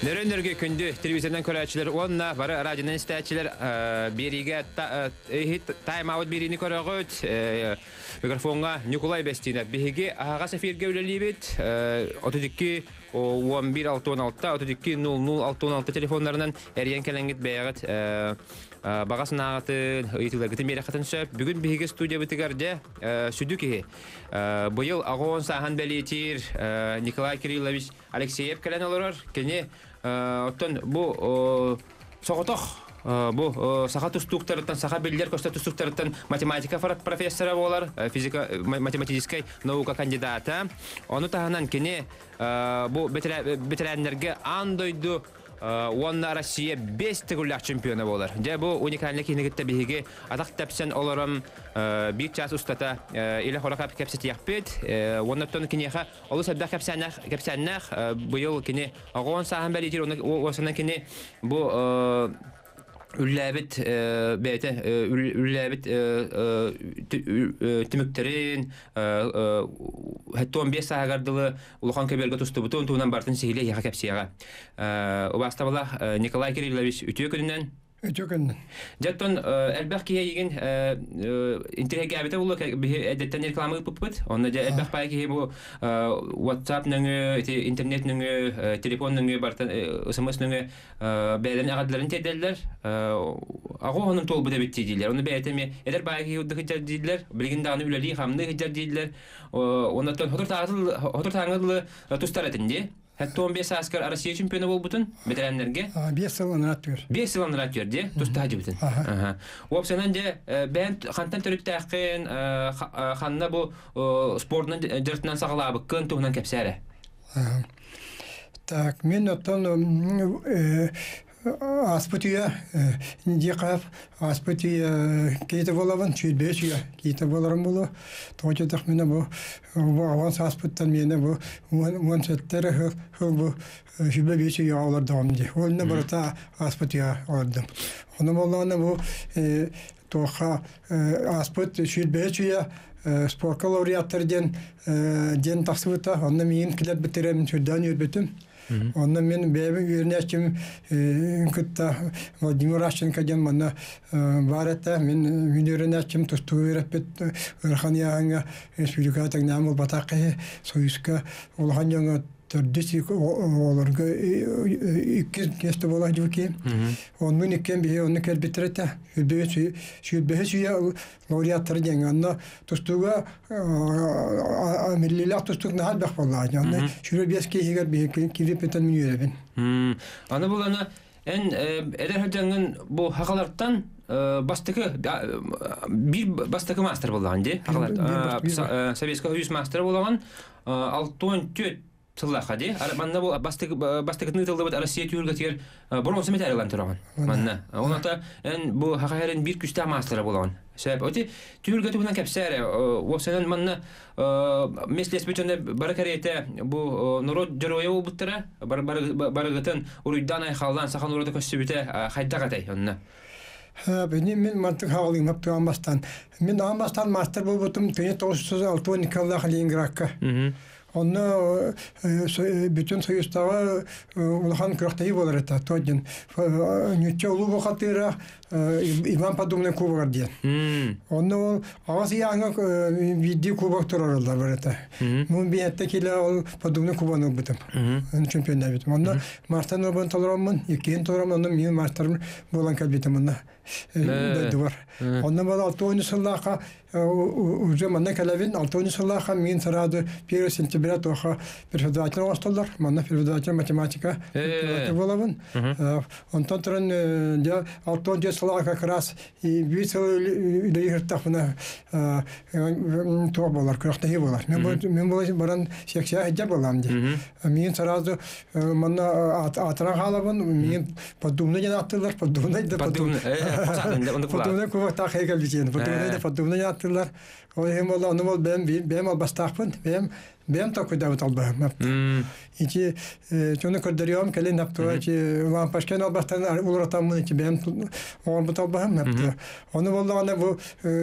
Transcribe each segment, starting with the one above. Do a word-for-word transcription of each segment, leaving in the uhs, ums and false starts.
Nörönörgü kündü televizyodan körəçilər onna bara radiodan istəyicilər biriga time out birini körəgöt mikrofonga Nikolay Bestinə bihigi ağa sefirgə üləlibit otuz iki on bir altı on altı otuz iki nol nol altı on altı telefonlarından eriyen kelengit bəyəgət Бағасын ағатын, ұйтыларғытын бері қатын сөп. Бүгін бігі студия бітігерде сүді кеге. Бұйыл ағуын саған бәлетер Николай Кириллович Алексеев кәлін олырыр. Кене оттан бұл соғытық, бұл саға тұстуқтарыттан, саға белдер көсті тұстуқтарыттан математика профессора болар, физика, математическай наука кандидата. Оны тағынан кене бұл бітірәнлерге андойду Уанна Россия бес тегуллах чемпиона болар. Же бу уникальный кинегитте биге атак тапсан оларым бир час устата иле хоракап кепсет яппет. Уанна тон кинеха олу сабда кепсанах кепсанах быйыл кине агон сахан балитир осана кине бу Üllәбит бәйте üllәбит тимектерин хәтта он беш сагардылы улхан кебелгә тусты бутын туынан бартын сихиле яга кепсияга. Убаста була Николай Кириллович үтө көннән Өтөкөннән. Жаттан әлбәк кие еген интернет гәбите булды әдәттән реклама итеп, онда да әлбәк пай кие бу WhatsApp нәңе, интернет нәңе, телефон нәңе бартын смс нәңе бәйлән агадларын тәдәлләр. Агы аның тол буда бит диләр. Оны бәйтәме, әдәр пай кие үдә хәҗәр диләр, билгән даны үләли хамны хәҗәр диләр. Онда тон хатыр тагыл, хатыр тагылы тустар әтенде. Хәтта он беш аскар Россия чемпионы булып бутын ветераннарга. беш сылын ратыр. беш сылын ратыр ди, тустаҗы бутын. Аха. Опсанан же бән хантан төрүттәкин ханна бу спортның дәртнән саглабы көн тугынан кепсәре. Так, мен оттан Аспытия дикап аспытия кейте болавын чүлбешия кейте боларым болу точотак мене бу аванс аспыттан мене бу он сеттер хыл бу чүлбешия алар дамди олны барта аспытия алдым оны боланы бу тоха аспыт чүлбешия спорт лауреаттардан ден тасыбыта оны мен килеп битерем чүлдан үрбетим Ondan men bebek yürüneçim kıtta Vladimir Aşçenka gen bana varetta men yürüneçim tustu verip Erxaniyanga Respublika'da namı bataqı soyuska olğan yana Terdisi olurga iki keste bolajı ki onun iken bir onu kel bitirete yüzde yüz beş ya laureatlar denganda tustuga milliler tustuk ne halbek vallahi yani şöyle bir eski higer bir kirip peten yürüben. Ana bulana en eder hacangın bu hakalardan bastıkı bir bastıkı master bollandı. Hakalar Sovyetska Soyuz master bollan altı Тылла хади, манна бу бастык бастыкны тылды бит Россия тюргатер бронза медальлар турган. Манна. Онда эн бу хакайрын бир күчтә мастера булган. Себеп оти тюргату менен кепсәре, осенен манна меслес бүтән баракарете бу народ героя буттыра, бар барыгытын уруйдан ай халдан сахан уруда көсүбүтә хайдагатай онна. Benim min mantık havalayım hep Ambastan. Min Ambastan master bulbuttum bin dokuz yüz altı Nikolay Leningradka. Onu bütün soyuzdağı ulğan kırıqtayı bolar eta. Toğun nütçe ulu boğatıra İvan Padumne kubağır diyen. Onu ağası yağına video kubağ turarlar var eta. Bunun bir ettekile Padumne kubağını buldum. Çempiyonlar bitim. Onda Mars'tan orban toleramın, ikiyin toleramın, onda min Mars'tan bolan kalbitim onda. Duvar. Ondan bana altı on yıllığa уже манна калавин алтони салаха мин сараду первого сентября тоха преподаватель осталар манна преподаватель математика боловын он тотран я алтони салаха как раз и висел лихтахна то болар крахтаги болар мен мен болар баран сексия хәҗә болам ди мин сараду манна атра халабын мин подумны генә аттылар подумны да подумны подумны кува та хәйгәл дигән подумны да подумны Lar o hem ola onu bol ben ben al bastaqpın ben бем такой да вот албам. Ити чоны көрдөрөм келен аптыга чи лампашкен албастан улратам мыны чи бем он бут албам апты. Оны болганда бу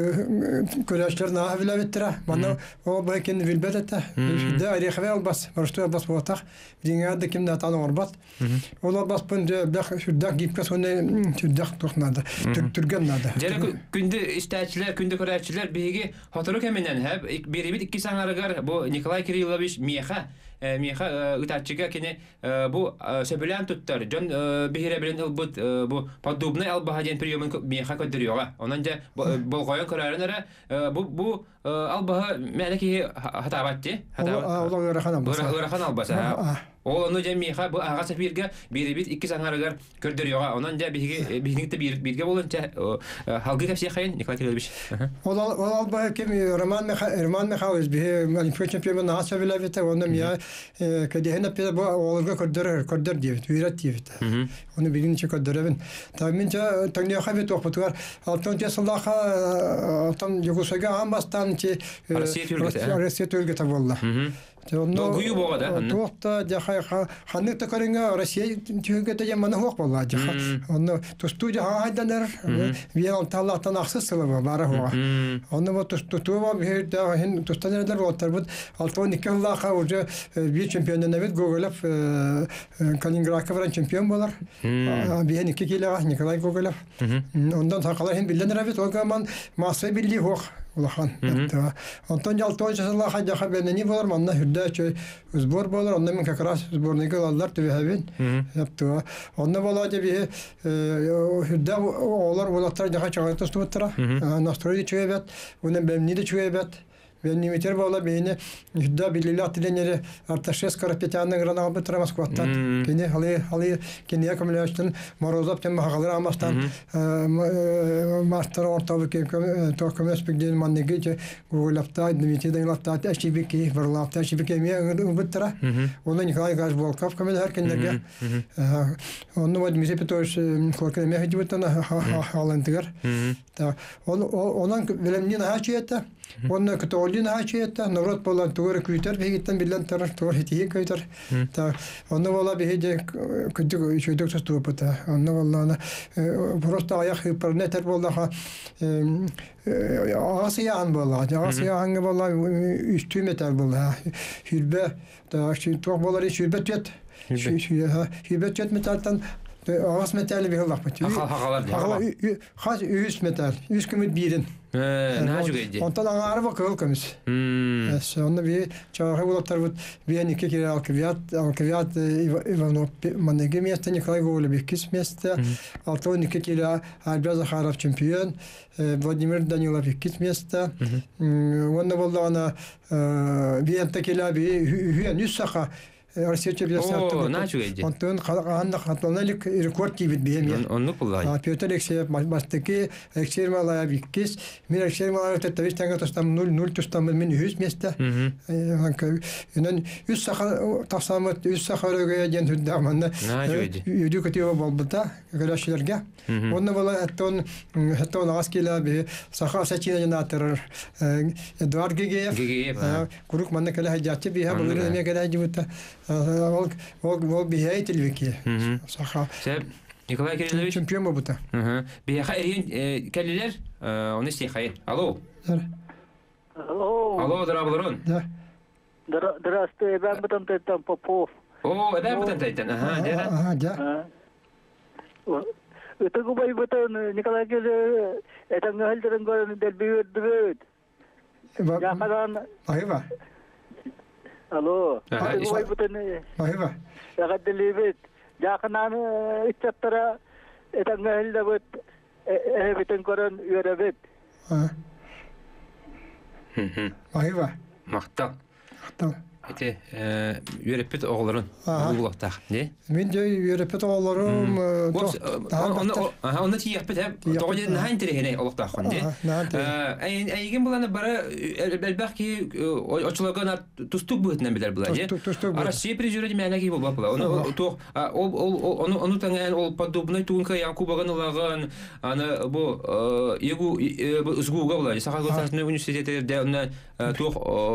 көрәшләр на хавилаветтера. Мана о бакен вилбетата. Да арихве албас, маршты албас болтак. Динга да кимдә таны орбат. Олар бас бунда бах шудак гипкә соны шудак тохнады. Түргән нада. Жара күндә истәчләр, күндә көрәчләр биге хатыры кеменнән һәм беребит ике саңарыгар бу Николай Кириллович Меха Меха ытатчыга кине бу сөбелән туттар. Жон бихире белән ылбыт бу подобный албаһаден приемын Меха көдөрөга. Онан да болгоян көрәренә бу бу албаһа мәлеки хатабатты. Хатабат. Олар рахан албаса. Рахан албаса. Ол аны да Меха бу ага сәфиргә беребит ике саңарыгар көдөрөга. Онан да биге бигнекте бирге болынча халгы капсия хәен Николай Кириллович. Ол албаһа кем Роман Меха Роман Мехаус бихе манифест чемпион наса белавете онан я кадехна педа бу олга көдөрөр көдөр дивит вират дивит. Оны бигинче көдөрөбен. Таминча таңня хабет оқытуар. Алтын жасылаха алтын югусага амбастан чи Россия төлгөтө болла. Но гую богада. Тоқта жахай ханны токарынга Россия төлгөтө жамана хок болла. Оны тусту жаха хайданар. Виал таллахтан аксыз сылы бара хога. Оны вот тустува бирде хин тустанерлер болтар бут алтын никеллаха уже bir чемпиондан evet Гоголев Калининградка баран чемпион болар. Бие нике килега Николай Гоголев. Ondan сакалар хин билден рабит огаман маса билли хок. Улахан. Антон Ялтон жасалаха жаха бенени болар манна хүрдө чөй сбор болар. Онда мен как раз сборный алдар төбөбүн. Яптыга. Онда болажы бие хүрдө олар болаттар жаха чагырты стуттара. Настрой чөйбөт. Унун бемни де чөйбөт. Ben nimeter bağla beyni hüdda bilili atilenleri Artaşes Karapetyan'ın granı bıtıra Moskva'dan. Kene halı halı kene akımlaştın Morozov tem hagalar amastan master ortalık tokum aspektden mannege Google'da nimeterden lapta aşibiki varlapta aşibiki mi bıtıra. Onun Nikolay Gaz Volkov kamel her kenege. Onu vad mize petoş korkene mehcibeten halantıgar. Onun bilemnin haçiyette. Onun كتولين هاشيته نورت بالله تور كويتر بيجتن بالله ترى تور هتيه كويتر تا أنا والله بيجي كنت شو دكتور توبته أنا والله أنا برست عياخ برنتر والله آسيا عن بالله آسيا عن بالله يشتمتر بالله هربة تا شو توه بالله يشربت جت هربت جت متالتن ağız metali bir hılak mı? Hakalar diye. Hakalar kaç yüz metal, yüz kümüt birin. Ne acı geldi? Ondan ağır bakıyor kımız. Sonra bir çağrı bulutlar bu bir iki kere alkıviyat, alkıviyat Ivanov manege miyeste Nikolay Gogolev bir kız miyeste. Altı on iki kere Albaz Akharov şampiyon, Vladimir Danilov bir kız miyeste. Onda buldu ona bir ente kere bir hüyen yüz saka. Россия чемпионаты. О, начал идти. Антон Ханна Хатналик рекорд кибит биями. Он ну кулай. Петр Алексеев бастыки Алексей Малая виккис. Мен Алексей Малая тетавиш танга тостам ноль ноль тостам мен yüz места. Янан yüz сахар тасамат yüz сахарга ген хүддаманна. Юдю катива болбута грашилерге. Онна бала аттон хаттон аскила би сахар сачина жанатыр. Эдуард Гегеев. Курук манна кала хаҗатчы биһа булыр эме кала җибута. Ол ол ол бие телевики. Саха. Сәп Николай Кириллович чемпион булды. Ага. Бие хәйрин кәлләр, оны сей хәйр. Алло. Алло. Алло, здравствуйте. Да. Здравствуйте, я потом там Попов. О, это потом тайтан. Ага, да. Ага, да. Это губай потом Николай Кириллович, это гальдерен горен дербиет дрыт. Я хадан. Айва. Алло. Губай потом. Айва. Я гадливет. Я ханан ичтара это гальдерет э битен горен юребет. А. Хм. Айва. Мактал. Мактал. Эти юрепет оğulların улуктак, не? Мен же юрепет оğullarım onu aha onu tiyapet hep toğudan hayn terehine улуктак, не? Ay aygen bulana bara belki açılagana tustuk buğetnen biler bular, не? Ara şey prejüredi məlaki bu bapla. Onu toq onu onu tangan ol подобный тунка Якубаган улаган аны bu egu bu uzguga bular. Сахалгы университеттерде туох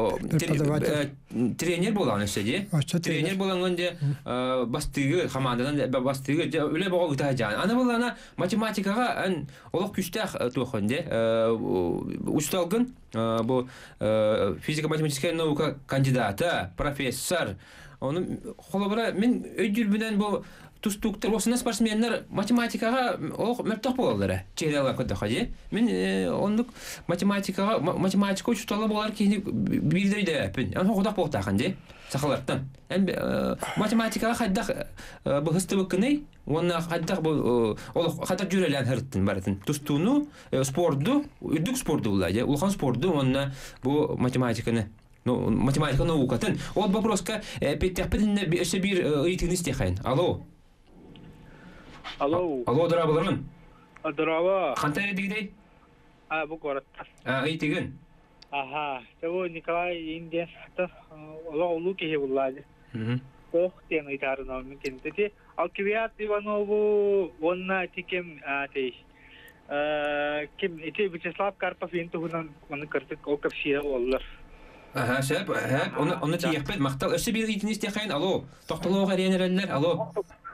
тренер болған өседі. Тренер болған önce бастығы командадан бастығы өле боғы тажан. Аны болана математикаға ан олық күштәк туох önce усталгын бу физико-математическая наука кандидаты, профессор. Оны холобра мен өйдүр менен бу тустуктар осына спортсменнер математикаға ол мөртөк болалар. Чейрала көдө хаҗи. Мен ондук математикаға математика учтала болар ки бирдейде. Аны ходак болтаган ди. Сахалаттан. Эн математикаға хаддак бу хыстыбыкны, оны хаддак бу ол хатар жүрелән хырттын барын. Тустуну спортду, үдүк спортду булады. Улхан спортду, оны бу математиканы ну математика наукатын. Ол вопроска петтяппен бир бир ыйтыны истехайн. Алло. Алло. Алло, дұрабылырмын? Дұрабы. Қантай едігідей? А, бұл қораттар. А, үйтігін? Аха, сәбі Николай Инден сақтар, ола олу кеге бұллады. Оқ тен ұйтарын олмен кенді. Ал кебият Иванову, онна текем, кем, ете Вячеслав Карпов енті ғынан оны кірдік, ол көпшие олылар. Аха, сәп, оны тиекпет, мақтал, өсі бір үйтін істеқайын, алло, тоқтылуға рейнерелілер, алло.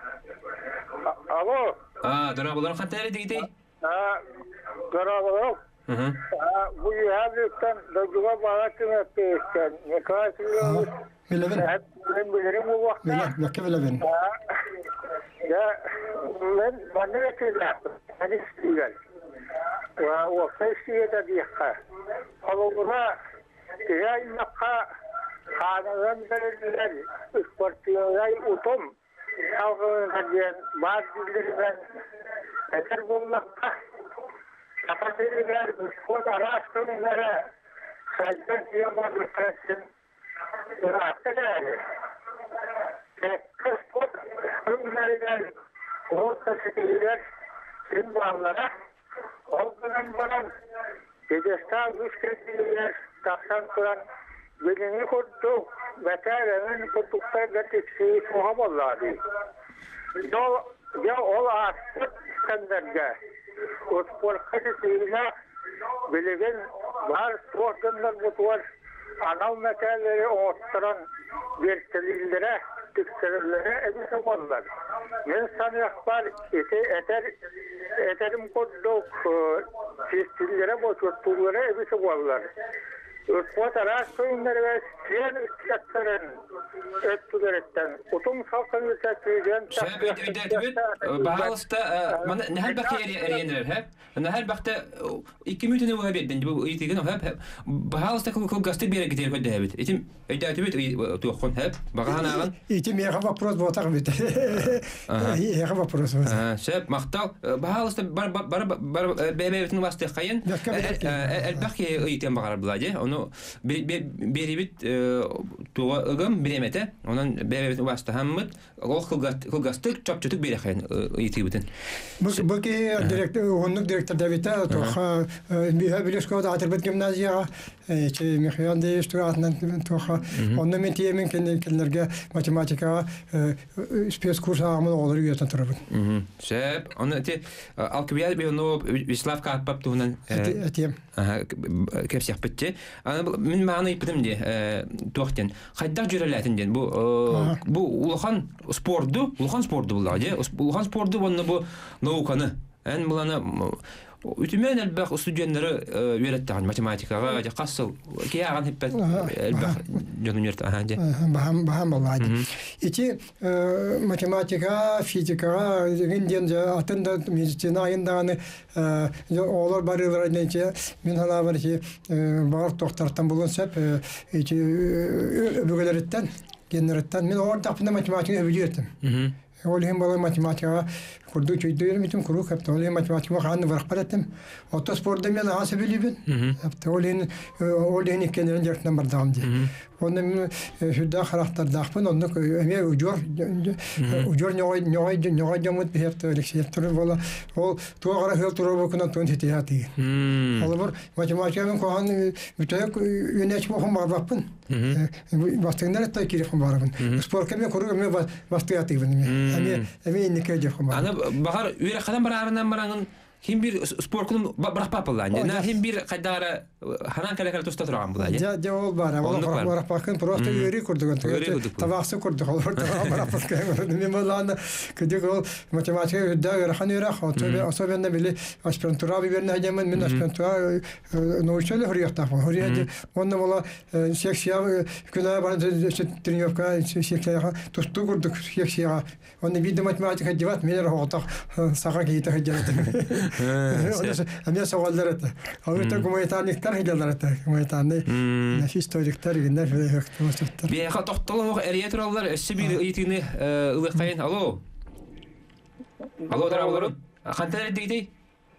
Алло. А, дұрабылырын қантай едігідей? Дұрабылырын. Bu yüzden dördüğe bağlatın ettiğinden ne kadar söylüyoruz? Bilemin. Ben bilirim bu vakti. Bilemin, yok ki bilemin. Ya, ben bana getirdim. Ben istiyorum. Ve o festiye de diyekka. Olumuna, ya innaka kanadan belirler, ispartiyoray utum. Yavru'nun diyen bazı bildirmen eter bulmakta. Kapatırlar, spor araştırmaları, sadece diyemez üstlensin. Rahatsız eder. Spor araştırmaları, orta şekiller, simbalara, olduğundan bana Gecestal güç kesilir, taksan kuran, bilini kurdu, veterinerin kurdukta getirsiyi muhabbaladı. Ya o artık standartda. O spor kısıyla bilgin var sportundan mutuvar anal metalleri ortaran vertililere, tükserilere edisi olurlar. İnsan yakbar eti eter eterim kurduk testillere boşurttuğlara edisi olurlar. Spor araştırmaları ve siyen üstadların öttülerekten utum salkın üstadlarından Şahap ödetibit, bağlısta, nehal bakı eriyenler hep, nehal bakta iki mütüne bu hebet, bu itigen hep, bağlısta kıl gazete bir yere gider ködde hebet. İtim ödetibit tuğun hep, bağıhan ağın. İtim yağı vapros botak bit. Yağı vapros botak. Şahap, maqtal, bağlısta bar bebetin vasıtı kayın, el bakı itigen bağır buladı, onu beribit tuğa ıgım biremete, onun bebetin vasıtı hammıd, o kılgastık çapçıtık bir yakayın itibitin. Bu ki direktör, onluk direktör devita, tuğa biliyorsunuz Atırbet Gimnaziya, Mihyan Deyiştü atından tuğa, onun mentiyemin kendilerine matematika spes kursu ağımın olur üyeten tarafın. Şep, onu eti alkıbiyat bir onu Vislav Karpap tuğunan etiyem. Kepsi yapıtçı. Min mağını ipidim diye tuğakken. Haydak jüreletin diye. Bu uluhan spordu, uluhan spordu bular diye. Uluhan spordu bana bu naukanı. En bulana ütümen elbaq studentleri öğrettiğin matematikaga, qasıl kiyağın hepet elbaq canım yurt ahandi. Baham baham vallahi. İçi matematika, fizika, indiyen atında medisina ayındağını oğlar barılar nece min hala var ki bağır doktortan bulunsap içi öbürleretten generetten min orada apında matematika öbürlerim. Olhem bala matematika kurdu çöydüyorum itim kuru kapta olhem matematika kanı var qalattım. Oto sporda men hasab bilibin. Kapta olhen olhen ikenen jertnan bardam di. Onun şurada karakter dağpın onu eme ucur ucur noy noy noy jamut bir hafta elektrik valla o tuğra hel tuğra kuna ton hitiyati. Olur matematika men kohan mütayak yöneç mohum barbapın. Bastığında da kirifim barbapın. Spor kemen kuru me bastıyati benim. Eme eme indike jefim. Ana bahar üre kadar bararından baranın Ким бир спорткулум бирак папалан. На ким бир кайдара ханан калакал туста турган була. Я я ол бар. Ол бар пакын просто юри курдуган. Табаксы курдук ол бар пакын. Мен баланы кедек ол математика дагы ханыра хатыбы особенно били аспирантура биберне хажамын мен аспирантура научили хурията. Хурияда онна бола секция күнә бар тренировка секция тусту курдук секция. Онна бит математика диват мен рахата сага кийте хаҗалат. Амя савалларат. Авырта гуманитарниктар хаҗалат. Гуманитарны историктар генә хөкүмәттәр. Бия тоқтолог эриаторлар эссе бир итини ылыкайын. Алло. Алло даралар. Кантар дийди?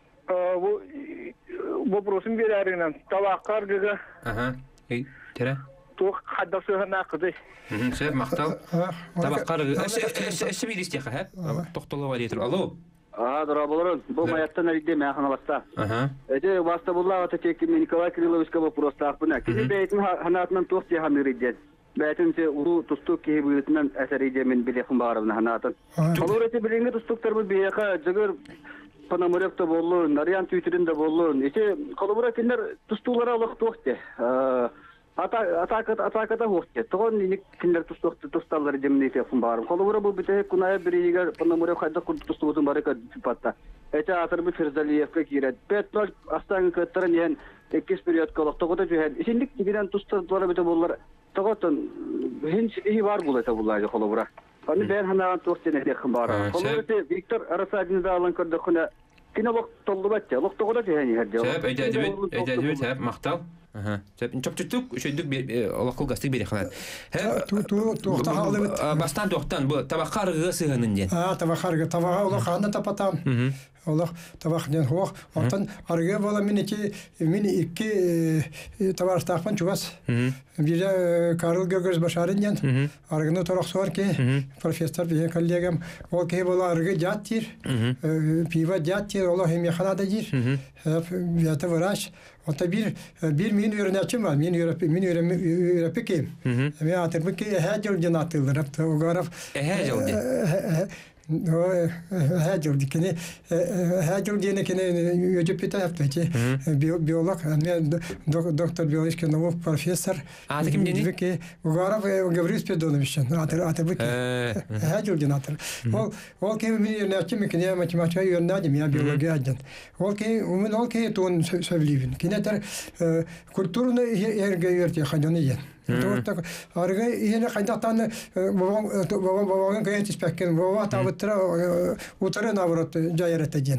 Бу вопросым берәреннән. Табаккар гыга. Ага. Эй, тера. Тук хаддасы хана кыды. Мм, сәб мактал. Табаккар эссе эссе бир истеха, ха? Тоқтолог эриатор. Алло. А, дораболорон, бу маяттан алиде маяхана баста. Ага. Эде баста булла ата тек Николай Кирилловичка бу просто акпына. Киде бейтин ханатынан тости хамириден. Бейтин се уру тустук ки бүйтнен әсәриде мен билехим барыбына ханатын. Колорете билинге тустуктар бу бияка жыгыр панаморевта боллу, нариан түйтүрүндө боллу. Эте колобура киндер тустулара алык токте. Ата атака атаката хокте. Тогон ник киндер тустукты тусталлар жемнете фун барым. Колобура бу бите куная биригер панаморев хайда тустубудун барыка патта. Эте атыр бу Ферзалиевка кирет. Петрол астан кыттырын ен экис период колок тогода жөһен. Исиндик тигиден тусталлар бите боллар. Тоготон хинч и бар булата буллар колобура. Аны бен ханаган тустене деким бар. Колобура Виктор Арасадинда алан көрдө күнө кинолог толдубатча. Лок тогода жөһен херде. Сәб әйдәдебет, әйдәдебет, сәб мактал. Ага. Сәб чоп-чоп шөйдүк алакыл гастык бере ханат. Ту ту ту тахалыбыт. Бастан токтан бу табаккаргы сыгынын ден. А, табаккаргы табага улы ханны тапатам. Олох табакден хох. Артан аргы бола минеки мин икки табарстакпан чугас. Бире Карл Гөгөз башарыннан. Аргыны тораксор ки профессор бие коллегам ол ки бола аргы жаттир. Пива жаттир олох эмеханада жир. Ята врач. Ота бир бир мин үрнәчем бар. Мин үрәп мин үрәп кем. Мен атырбы ки һәҗәл җанатылар. Огаров һәҗәл. Ой, һәҗәл дикене һәҗәл дине кине юҗып питәп тәче. Биолог, мен доктор биологический наук профессор. А ким дине? Ки Огаров Гаврил Спиридонович. Атыр атырбы ки һәҗәл җанатыр. Ол ол ки мин үрнәчем кине математика үрнәдем я биология җан. Ол ки умен ол ки тон сөйлибин. Кинетер культурны ергә йөртә хаҗаны. Тортак арга ине кайдактан бабам бабам бабам кайт испеккен баба табытра утары наоборот жайрата ден.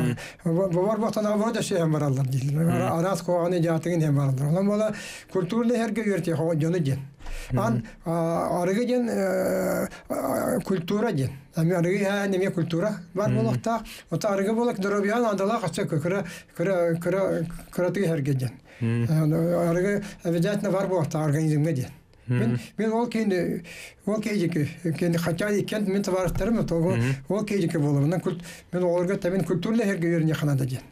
Бабар бактан наоборот шеһәм баралар диләр. Арас коаны жатыгын һәм баралар. Онан бола культурны һәргә йөртә хаҗаны ден. Ан арга ден культура ден. Ами арга неме культура бар булакта. Ота арга булак дробиян андала кача кыра кыра кыра кыраты һәргә ден. Арга обязательно бар булакта организмга ден. Мен мен ол кейде ол кейде кейде хача икен мен табарттарым того ол кейде булам. Мен оларга табин культурны һәргә йөрне ханада ден.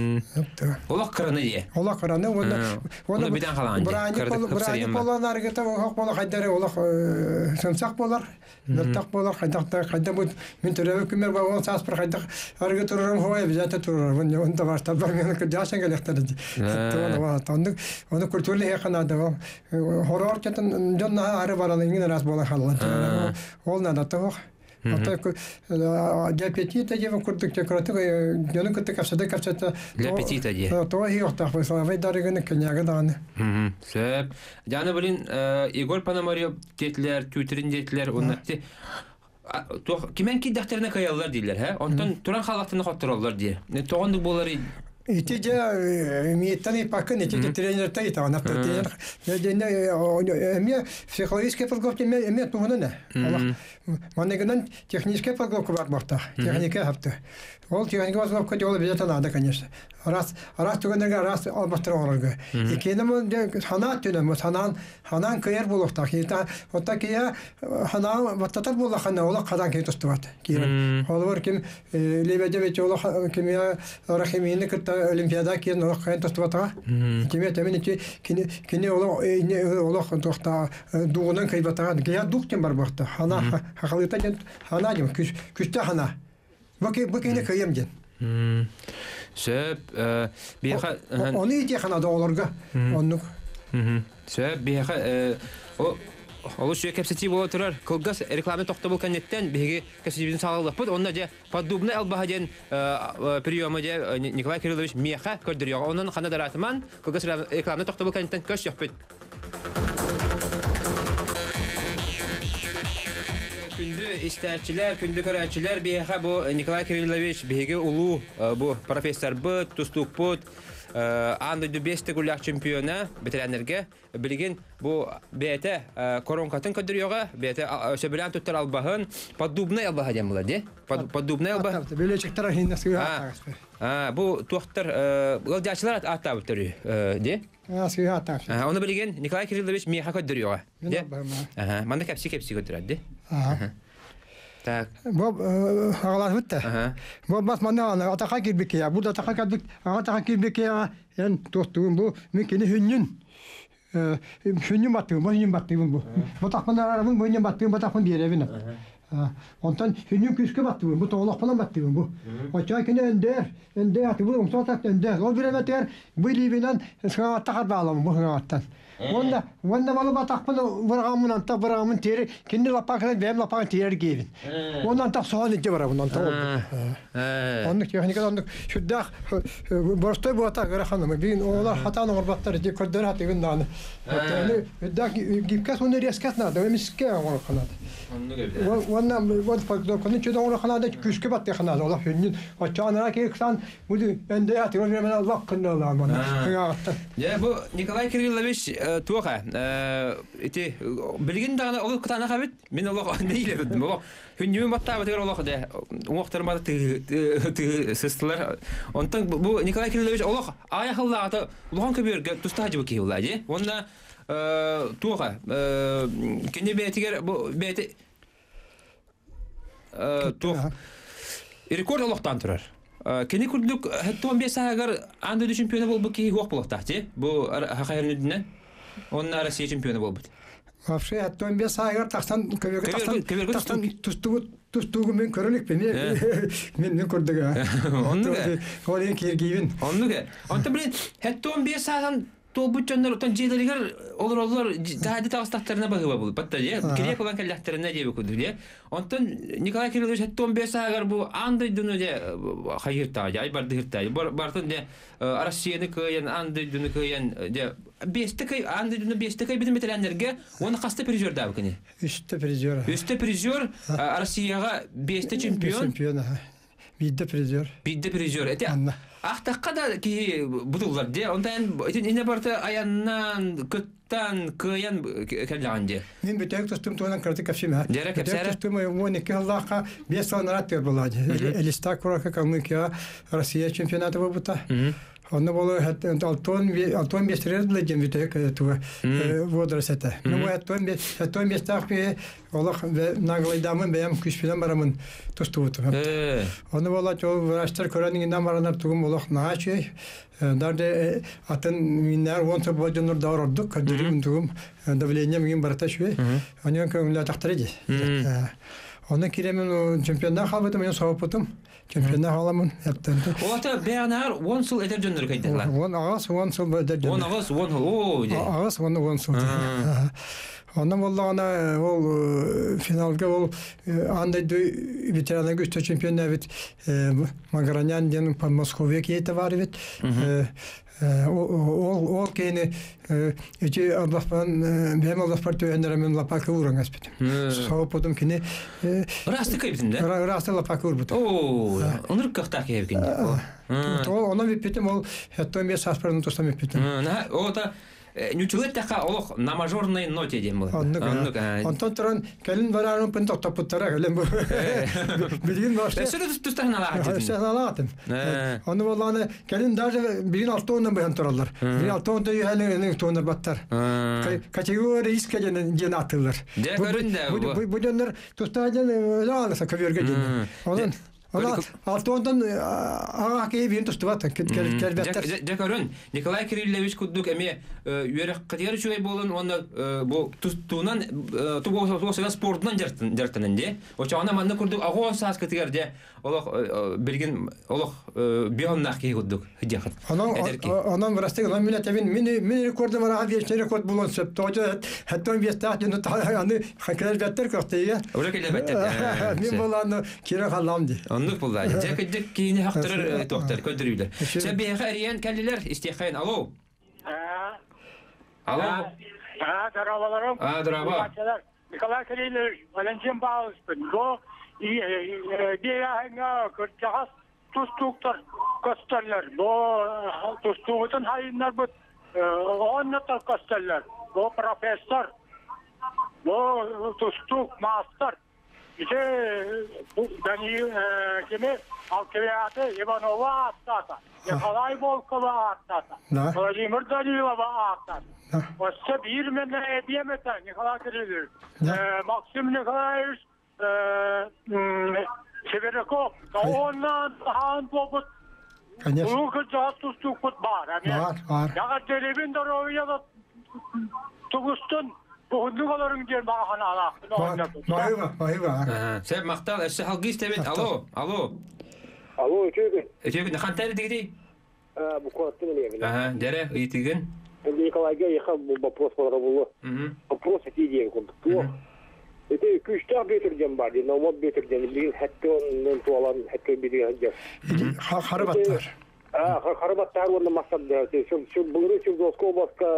Олак кыраны дие. Олак кыраны оны оны бидән калган. Брани поланарга та хак бола хайдары олак сымсак болар. Ныртак болар хайдакта хайда бу мен төрөб күмер багын сас бер хайдак арга турырым хой бизәтә турыр. Мен онда башта бар мен кыдашан гәләктәр ди. Тона ва тандык оны культурны хаканада хорор чатан жонна ары бараны иңне рас бола халлар. Ол нада та Ата диапетита дива курдык чакраты яны кытты капсада капсата диапетита ди. То йохта файса вай дарыгыны кеняга даны. Хм. Сәп. Яны билин Игорь Пономарев тетләр, Твиттерин тетләр оннаты. То кимен ки дәфтәренә каялар диләр, һә? Онтан туран халыктан хаттыралар ди. Не тогындык булар. Итеже миеттани пакын итеже тренер тайта ана тренер. Я мне психологическая подготовка мне мне тугана. Аллах. Манеган техническая подготовка бар бахта. Техника хапты. Ол техника подготовка дело без надо, конечно. Раз раз туганага раз албастыраларга. Икенем хана төне ханан ханан кайер булыкта. Кита отта кия хана ваттатар була хана ола кадан кей тустубат. Кирен. Олор ким лебеде бече ола кимия рахимине кытта Олимпиада кен ола кайын тустубата. Кимия темени ки кини кини ола ола тохта дугунан кайбата. Кия дуктен бар бахта. Хана хакалыта кен хана дим күч күчтә хана. Баки баки не каем ден. Сөп биха Оны ите хана долларга. Онны. Сөп биха о Олу шуя кепсети боло турар. Кылгас реклама токтобул канеттен биги кепсетибин сагалыппыт. Онна же поддубный албахаден приёмы же Николай Кириллович меха көрдүрүyor. Онун хана даратыман кылгас реклама токтобул канеттен көш жокпут. Күндү истәчиләр, күндү көрәчиләр биха бу Николай Кириллович биги улуу бу профессор бу тустук бут Анды дүбесті гулях чемпиона бетерәнерге білген бұл бәйті коронкатын көдіріоға бәйті сөбілен тұттар албағын поддубный албаға дем бұла, де? Поддубный албаға? Бөлечіктер ахинна сұйға аттағыз. Бұл туақтар ғылдячылар аттабы түрі, де? Сұйға аттағыз. Оны білген Николай Кириллович меха көдіріоға, де? Манда кәпсі-кәпсі көдірәді, де? Так. Боб агалар битте. Боб бас мана атака кирбек я. Бу атака кирбек, атака кирбек я. Ен тостугум бу мекени хүннүн. Э хүннүн баттым, хүннүн баттым бу. Бу такманарым хүннүн баттым, бу такман беребин. А, онтан хүннүн күскө баттым, бу тоолок менен баттым бу. Ача кене эндер, эндер атып бу сотак эндер. Ол биреметер, бу ливинан сага атакар баалам бу аттан. Онда, онда балу батақпын варғамын анта варғамын тері, кенде лапақын бәм лапақын тері кейбін. Ондан тақ соған етте бара бұнан тауып. Онды техникада онды шүддақ борстой бұғата ғырақанымы. Бейін олар хатаны ғырбаттар ете көрдері хаты күндағаны. Үддақ гипкас оны рескас нады, өміске ғырақанады. Ондан фольклорканы чөді ғырақанады, күшкі батты қанады. Олар хүннен отчағаныра кейксан, бұды әнде әті өлімен аллақ күнді олағын. Николай Кириллович туға эти билген дагы ол кытана хабит мен Аллах не илебедим Аллах хүннүн баттабы тегер Аллах да оңоктарма ты сыстылар онтан бу Николай Кириллович Аллах аяхыллага улган көбөргө тустажы кийуллади онда туға кене бетигер бу бети туға рекорд Аллахтан турар Кене күрдүк хәттон бес агар анды чемпионы болбу ки хок болокта, ти? Бу хакайрны онна Россия чемпионы болбу. Вообще хәттон бес агар тахсан көбөгө тахсан тахсан тустугу тустугу мен көрөлүк мен мен көрдүк. Онны олен киргибин. Онны. Онта билет хәттон бес аган Толбучандар отан жеделигер олар олар дады тагыстактарына багыба бул. Батта же кирия кылган келлахтарына жебе күдү же. Онтон Николай Кириллович хаттон беса агар бу андай дүнү же хайырта, ай барды хирта. Бартын же Россияны кыйын, андай дүнү кыйын же бесте кый, андай дүнү бесте кый бидин метелендерге оны касты призер да букыны. Үстө призер. Үстө призер Россияга бесте чемпион. Чемпион. Бидде призер. Бидде призер. Эти Ахтаққа да ки будулар де, онтан ине барты аяннан, күттан, кыян кәллаған де. Мен бүтәк тұстым туынан кірді кәпсіме. Дәрі кәпсәрі? Бүтәк тұстым он екі Аллахқа бес сонарат дер болады. Элиста күрақа калмыкия Россия чемпионаты бұл бұта. Оны болу алтон бестерер білген бүтәк туға водырасеті. Мен алтон бестақ бе олақ нағылайдамын бәйім күшпеден барамын тұсты бұтым. Оны болу ол врачтар көрәніңінден баранар тұғым олақ нағачы. Дарды атын миннер онсы бөденур даур ордук, кадырым тұғым давление мген барата шуе. Онын көңілі атақтар еді. Оны керемен чемпиондан қалбытым, мен соғып бұтым. Чемпиондан қаламын. Олата бәянар он сыл әдер жөндір қайдағылар? Он ағас, он сыл әдер жөндір. Он ағас, он сыл, о, ағас, оны он сыл. Ondan vallahi ol finalga ol anda veteranlar güçlü çempiyonlar evet Magaranyan diyen Moskova'ya kiyete var evet ol ol kene içi Allah'tan benim Allah partiye öneremin lapakı vuran aspet. Sağ podum kene rastı kaybetinde. Rastı lapakı vurdu. Oo, onur kaktak evkin. Ona bir petim ol hatta bir sasparın tostam bir petim. O da Нючулет така олох на мажорной ноте дем был. Антон Трон келин барарын пен топтаптара келин бу. Билген башта. Сәсәле тустан алатым. Сәсәле алатым. Аны валланы келин даже бирин алтондан баян торалар. Бирин алтонда яһалын тондар баттар. Категория искәдән ден атылар. Бу бу дөннәр тустадан өлә алса көбергә ден. Онан Она алтондан ага кейбин тустубат келбеттер. Жакарун Николай Кириллович куддук эме юрек кытыр чуй болун онда бу тустунан тубосо спортунан жартынынде. Очана манны курдук агоо сас кытырде олох билген олох бионнак кей куддук хыжахат. Анан анан растык анан мен табин мен мен рекордым ара вечный рекорд булон сеп. Тожа хаттон вестат жана аны келбеттер кактыга. Ora келбеттер. Мен боланы кире халамды. Аннык булды. Жакыдык кийини хактырыр доктор көндүрүлөр. Себе хариян келдилер истехайн. Алло. Алло. А, здравствуйте. А, здравствуйте. Николай Кириллович, Валентин Павлович, до и деяңа кырчагас тустуктар косталлар. До тустугутун хайыннар бут оннатар косталлар. До профессор. До тустук мастер. İşte beni kimi Alkiviyatı Ivanova attata. Nikolay Volkova attata. Vladimir Danilova attata. Osta bir mene ediyemete Nikolay Kirilovich. Maksim Nikolaevich Severikov. Ondan daha poput. Bu kıcağız tustuk put var. Var, var. Ya televizyon da da tugustun. Buğundugaların diye bağına ala. Vay vay vay. Sen maktal eşe halgis tebet. Alo, alo. Alo, ötügün. Ötügün, kantar digdi? Bu konuda ne yapayım? Ага, dere, ötügün. Николайга ехал вопрос было. Вопрос эти деньги. То это күчтә бетердем бар, но вот бетердем бил хәтта он туалан хәтта биргән җир. Харбаттар. А, харбаттар оны масадда. Şu şu булыры şu Доскобовка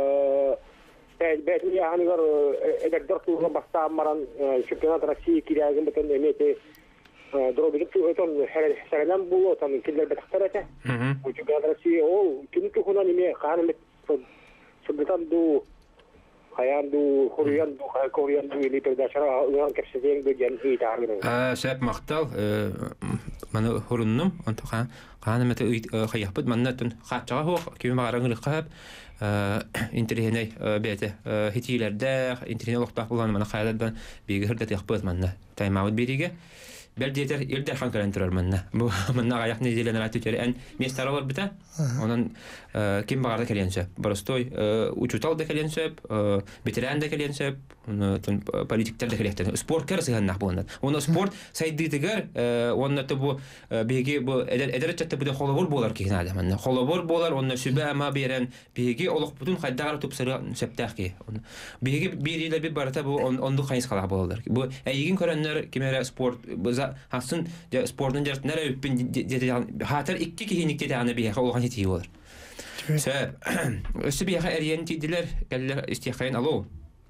бәтли янигар эдәктәр турга баста маран чемпионат России кирәген бөтен эмете дробилеп өтөн хәрәлән булу там килдер бәтәктәрәтә. Бу чемпионат России ол кинки хунан эме ханымет Субтитрando Hayandu Koreandu Koreandu ili perdashara uyan kepseden gögen itargın. А, сәп мактал, маны хоруннум, онто хан, ханымете хаяпыт маннатын хатчага хок, кеме бараңгы кап, интернет бете, хитилерде, интернет локтак булган маны хаялдан биге хырдат яппыз манна. Таймаут бириге. Beldeter ilder han karantirar manna. Bu manna ayak nezilen ratüteri en mestaralar bita. Onun kim bağırda kelense. Barostoy uçutal da kelense, bitiren de kelense, onun politikler de kelense. Spor kersi han nahbondan. Onun sport saydıtıgar, onun da bu bigi bu eder chatta bu da holobor bolar ki hina manna. Holobor bolar onun sübe ama beren bigi oluq bütün haydar tupsara septah ki. Bigi biriyle bir barata bu ondu kayıs kala bolar. Bu egin körenler kimere sport Hasın sportun jartı nere öpün hatar iki kihinik dedi ana bir oğlan hitiyi olur. Söp, ösü bir eriyen tidiler geldiler istihkayın alo.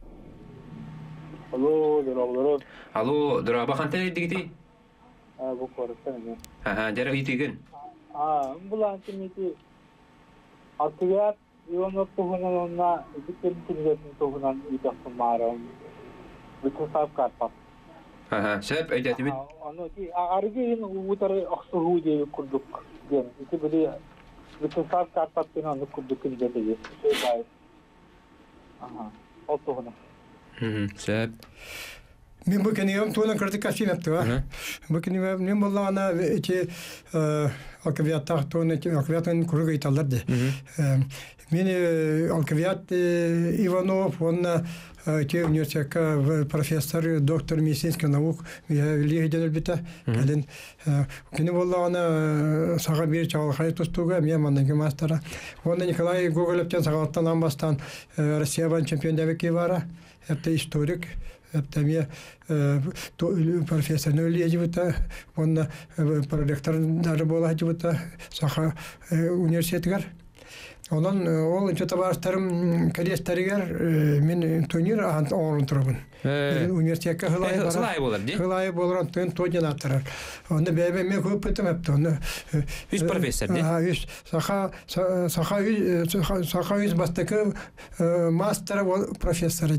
Alo, durablar. Alo, duraba kantar eddi gitti? Ha, bu korktan ne? Ha ha, dere itiyin. Ha, bulan kimiti Aktiviyat Ivanov tohunan onna bütün kimsetin tohunan idafın maram. Bütün saf karpat. Aha, sebab ada tibit. Ano ki arigin utar aksuhu je kurduk gen. Itu beli betul saf karpat pun anu kurdukin jadi je. Sebab. Aha, otohna. Hmm, sebab. Min bu keniyam tuğla kritikasyon yaptı. Bu keniyam min bollana ki aktiviyat tahtonu ki aktiviyatın kuru gaytalardı. Min aktiviyat Ivanov ona ki университетка профессор доктор медицинских наук я лидер бита келин кини боллагана сага бир чалгай тустуга мен мандан мастера онда Николай Гоголевтен сагаттан амбастан Россия бан чемпион дебеки бара это историк это мне профессор нөлие бита онда проректор дары бола бита сага университетгер Ondan ol çota başlarım kariyerler men tönür orun turubun. Üniversiteye hılay var. Hılay bolar di. Hılay bolar tön tojan attırar. Onda bebe me köp ettim hep onda. Üç profesör di. Ha, üç. Saha saha saha yüz bastakı master profesör idi.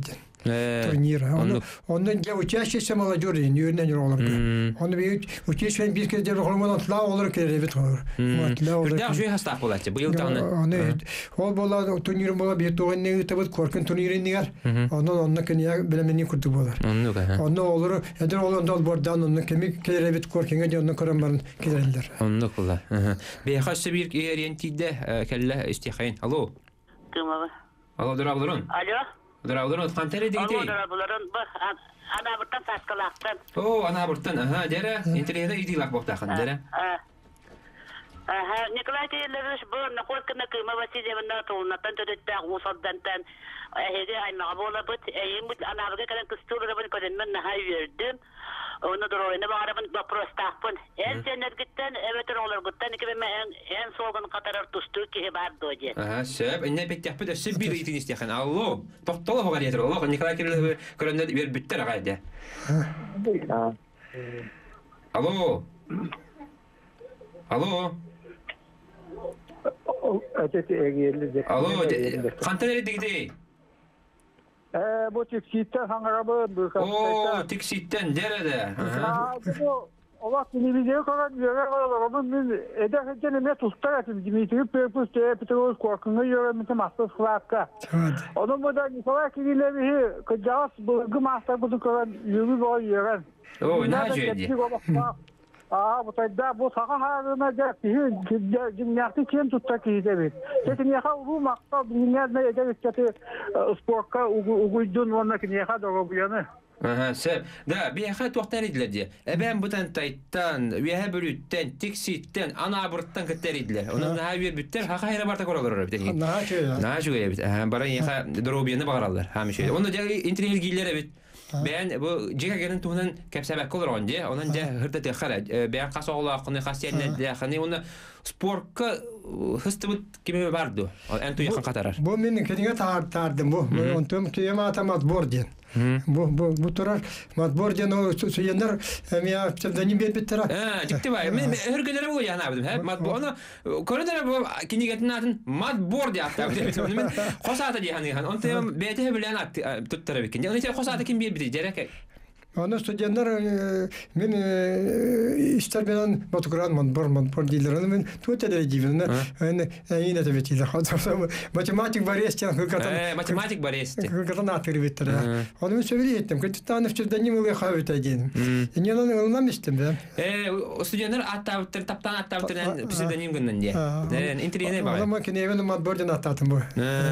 турнира. Он он я учащийся молодежь, не юный олар. Он бит учащийся bir kez de hormonal la olur kerevit olur. Вот la olur. Да, уже хастах болатчы. Быйыл таны. Аны ол бола турнир бола бит ойны табыт коркын турниринер. Онон онна кenya белемени курду болар. Онно olur. Эдер олон дол бордан онны кеми керевит коркынга же онны корамбарын келерлер. Онно кула. Бехасы bir ориентиде келле истихайн. Алло. Кымалы. Алло, дырабылырын. Алло. Дырабылырын, қантары дегітей? Алло, дырабылырын. Ана бұрттан сасқалақтан. О, ана бұрттан. Аха, дәрі. Интернеті үйдейлақ боқтақын, дәрі. Николай Кириллович, бұл нақойкіні күйма Васильевна тұлынаттан төдеттәқ ұсаддантан әйді аймаға бола бұд. Әйін бұд анабыға кәлін күстуылырабын көденмен нахай вердім. Onu duruyunu bağırabın vaprostaqpın. En senetgitten evetin olur guttan ikibime en soğun qatarar tustu ki bardı oje. Aha, söp. Enne bettiyapı da söp bir itin isteyen. Allo. Toqtala hoğar yetir. Allah, Nikolay Kirillov köründe bir bitter ağaydı. Allo. Allo. Allo. Qantaları digdi? Bu tiksitten hangarabı Oo, tiksitten derede. Bu Allah televizyonu kadar yere kadar ben ederken ne tuttar ettim Dimitri Pepus te Petros korkunga yönetim hastası flakka. Onun bu da Nikolay Kirillov'u kıcağız bu gımasta bu kadar yürü boy yeren. Oo, ne acıydı? Aa, bu da bu saha harına da ki dünyası kim tuttu ki dedi. Çünkü ya bu makta dünya ne eder ki sporka uydun ona ki ya da bu yana. Aha, sep. Da bir ha toqtar ediler diye. E ben butan tayttan, ve bölütten, tiksitten, ana burttan ketler ediler. Onun ha bir bitter, ha hayra barta koralar biter. Na şöyle. Na şöyle bit. Ha baran ya drobiyanı bağırarlar. Ha şey. Onu da internet giller bit. Ben bu jega gelin tuğundan kapsabak olur onca. Onun da hırda texara. Ben qasoğlaqını, qasiyenne de, hani onu sporka hıstımıt kimi vardı. Entu yakın qatarar. Bu menin kendine tartardım bu. Ontum kiyama atamat bordin. Bu bu bu turar matbordin o suyenler ya psevdonim bir bitira. Ha, ciddi var. Men her günleri bu yana abim. Hep matbu onu koridora bu kinigetin adın matbord yaptı. Men qosata diye hani han. Onta bete bilen at tuttura bikin. Onu ise qosata kim bir bitir gerek. Onu stüdyenler men ister ben matkuran matbord matbord dilerini men tutere divine. Yani yine de bitiler. Matematik bariyesçen katan. Matematik bariyesçen. Katan atır bitir. Onu söyleyeyim. Kötü tane stüdyenim oluyor havit edin. Yani onu anlamıştım ben. E stüdyenler attavtır taptan attavtır pseudonim günden diye. Den internet var. Ama ki evin matborddan atattım bu.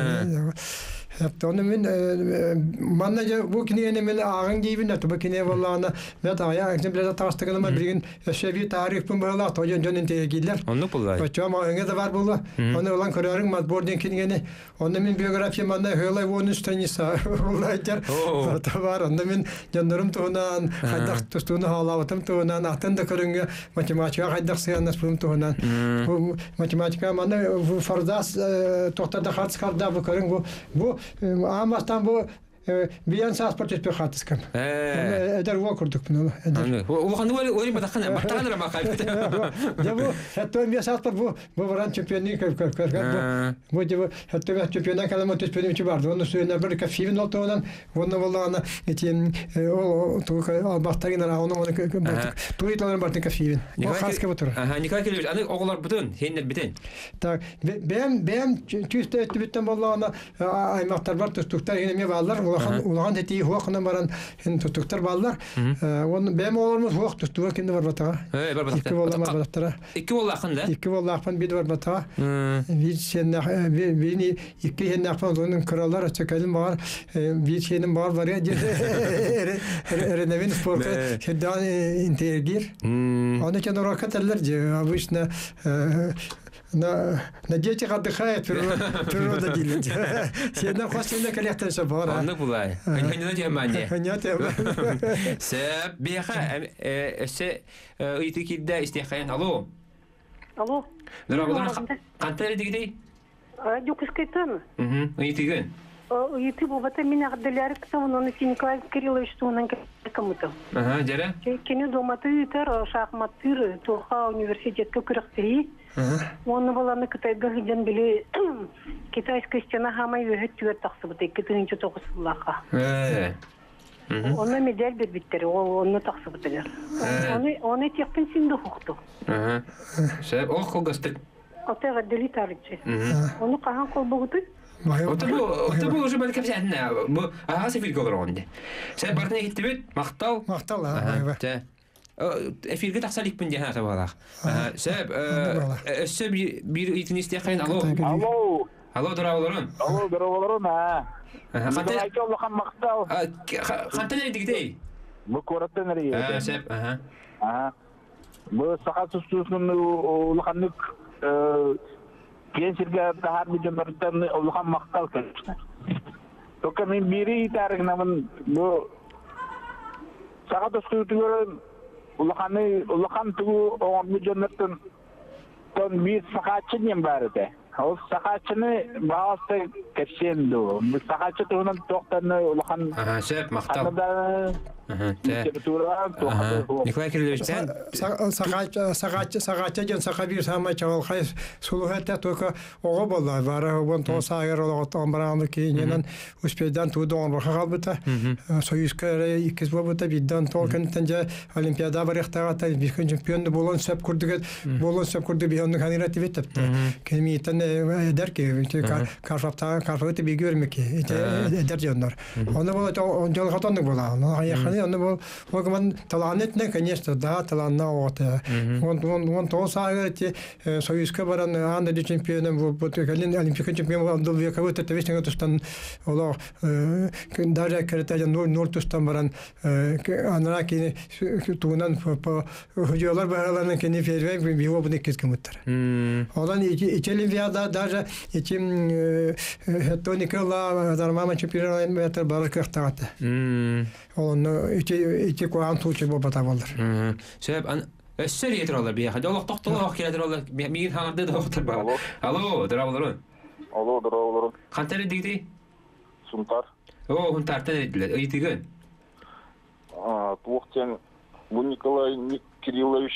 Hatta onu men mannaca bu kiniyene men ağın gibi ne tabii kineye vallahi ne ta ya exemplar tastıkını ama bir gün şevi tarih bu böyle toyun dönün tegiler. Onu pullay. Paçama önge de var bu. Onu olan kararın matborddan kiniyene onu men biyografi manna höyle onun üstünisa olaylar. Ta var onu men canlarım toğunan haydak tustunu halavatım toğunan atın da körünge matematika haydak sayanız pulum toğunan. Bu matematika manna farzas tohtada hat skarda bu körün bu bu amastan bu biyan transport etpe hatıskam. Eder bu kurduk bunu. O kanı öyle öyle bakana bakana ama kayıp. Ya bu hatta biyan transport bu bu varan şampiyonluğu kar kar kar bu bu bu hatta bir şampiyonluğu kalma tespit için vardı. Onu söyle bir kafein oldu olan onu vallahi için o tu albattagina onu onu tuğitlerin bartın kafein. O haska bu tur. Aha Nikolay Kirillov ani oğullar bütün henler bütün. Tak ben ben tüste etti bitten vallahi aymaktar var tuttuklar yine mi varlar. Ulan ulan dediği huakına varan hen tuttuklar ballar. Onu benim oğlumuz huak tuttuğu kendi var bata. He var bata. İki oğlum var bata. İki oğlan hakkında. İki oğlan hakkında bir var bata. Bir sen beni iki hen hakkında onun krallar açıkalım var. Bir şeyin var var ya. Erenevin sporta heddan intergir. Onu kendi rakateller bu işte на на дети отдыхают природа делит. Сена хостина коллектор собора. Анны булай. Они на демане. Нет. Сеп биха эсе итикидде истехаен. Алло. Алло. Дорогой, кантер дигдей? Юкскайтан. Мгм. Итиген. YouTube бата мен агдалар ксамон он Николай Кириллович тунан кому-то. Ага, дера. Кене дома тыр шахмат тыр Тоха университетке кирәктери. Оны баланы Кытайга гыдан биле китайская стена хамай өһөт түгәр таксы бу икенче тогызлака. Э. Оны медаль бер биттер, оны таксы бутылар. Оны оны текпен синде хукты. Ага. Шәп ох колгастык. Ата гадели тарихчы. Оны каһан кол бугыты? Ота бу, ота бу уже бәлки бизәннә. Бу ага сефир гөлрәнде. Шәп бартны китте бит, мактал. Мактал, ага. Эфирге тахсалик бин диһа табалах. Шәп, э, шәп бир итинисте кайын алло. Алло. Алло, дөрәвләрен. Алло, дөрәвләрен, а. Хәтта Айкалла хан мактал. Хәтта не дигдей. Бу кораттан рия. А, шәп, ага. Ага. Бу сакат сүзсүзгөн улханнык э Кенсирге тахар миллионнардан улхан мактал кылышты. Тока мен бири тарыгнамын бу сагат өскөтүгөр улханы улхан тугу он миллионнардан тон бир сагатчын бар эте. Ол сагатчыны баасы кешенду. Бу сагатчы тугунан токтаны улхан. Ага, шеп мактал. Ага, те. Николай Кириллович, сен сагач сагач сагача жан сагабир сама чавал хай сулухата только ого болла бара вон то сагер олото амбараны кинен успедан тудон бахалбыта союзка икез бобута биддан толкан танжа олимпиада барыхтагата бишкен чемпион болон сеп курдуга болон сеп курду бионны канирати ветепте кемитен дерке карфапта карфаты бигөрмеки эдер жоннор аны болот жол хатанды бола аны аны бол огман таланетне конечно да таланна ота он он он то сагати союзка баран анда чемпионом бу калин олимпик чемпион был века вот это вещь что стан оло даже когда ноль ноль то стан баран анаки тунан по хоҗалар бараларны кене фервей био бу никез кемуттар олан ичелимвиада даже этим тоникала дармама чемпион метр баракахтата он эти куан тучи бо батавалар. Шәп ан эссер етралар бия. Хәдәлләх тохталар кирәдерләр. Мин хаңарда доктор бар. Алло, дравларым. Алло, дравларым. Хантер дигди? Сунтар. О, хунтар тәдиләр. Әйтегән. А, туктен бу Николай Кириллович.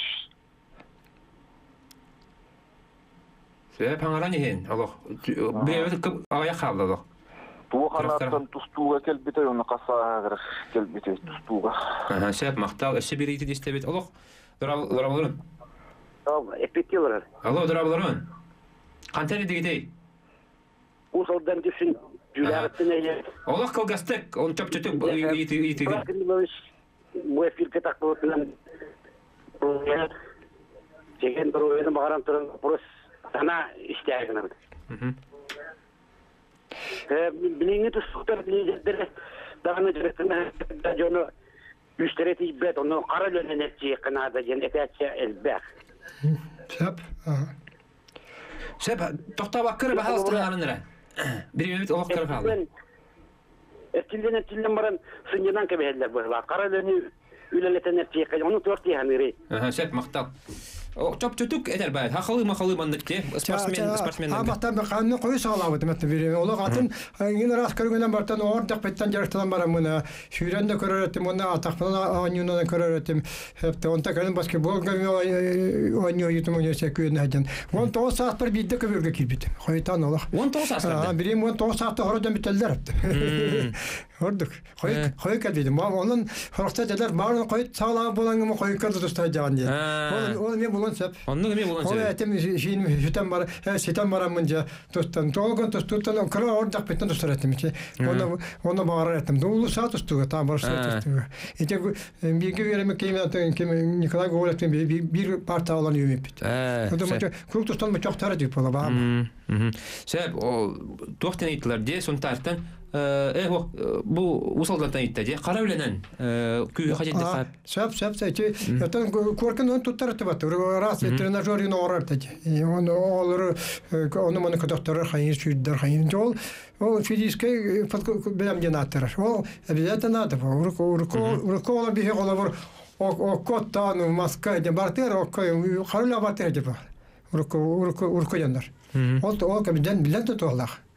Шәп хаңаран иһен. Алло. Бия кем ая халлар. Туханаттан тустуга келбите, уны касагыр келбите тустуга. Ага, шәп мактал, эше бир ите дистебет. Алло. Дравларым. Алло, эпикилер. Алло, дравларым. Хантер дигди? Усалдан düşün. Жүләртенә. Алло, колгастык, он чап-чатык ите ите. Бу эфирге такты белән. Деген бер уйны багарам торган вопрос ана иштәгән. Мм. Э, билеңе тустуктар билеңдер дагы жөрөтүнө да жоно үстерети бет, оно каралөнө нечи канада жен этача элбек. Шап. Шап, токтоп кырып халыстырганына. Бир минут олоқ кырып алды. Эстилден эстилден баран сынжынан кебелер була. Каралөнө үлелетен нечи, ону төрт яныри. Ага, шап мактал. О, чап-чутук этер бай. Хахалы махалы мандыкте. Спортсмен, спортсмен. А бата баканы кой сагалабы демәтте бире. Олы гатын ин рас көргәннән бартан ордак беттан ярыктан барам моны. Шүрәндә көрәтем, моны атакны анюнан көрәтем. Хәтта онта калын баскетбол гәмә аню ютым университет күнә һәдән. Он то саат бер бидде көбөргә килбит. Хайтан Аллах. Он то саат. А бире он то саат хордан бителдер. Ордык. Хай хай кәдиде. Ма onun хорыкта дәләр барын кой сала булангы кой кырды тустай җан ди. Ол ол мен Онны кеме булган сөз. Ой, әтем шин жүтән бар, сетән барамынҗа тостан, толган тостан, кыра ордак беттән тостыраттым ичә. Оны оны багар әттем. Ул саат тостуга, та бар саат тостуга. Итә бирге береме кеме кеме Николай Гоголевтен бир парта алан юмеп бит. Потому клуб тостан мы чоктар дип була ба. Сәб, о тохтан итләр ди, сонтартан э бу усалдан тайтта ди, каравленен күй хаҗат дип. Сәб, сәб, сәче, ятан коркын он туттар тибат. Раз тренажер ин орарта. Он олар оны моны доктор хайын сүддер хайын жол. Ол физический белем генатор. Ол обязательно надо. Руко руко руко бихе голавор. О коттан маска де бартер, о харла бартер дип. Руко руко руко яндар. Ол ол кабидан билет тоталах.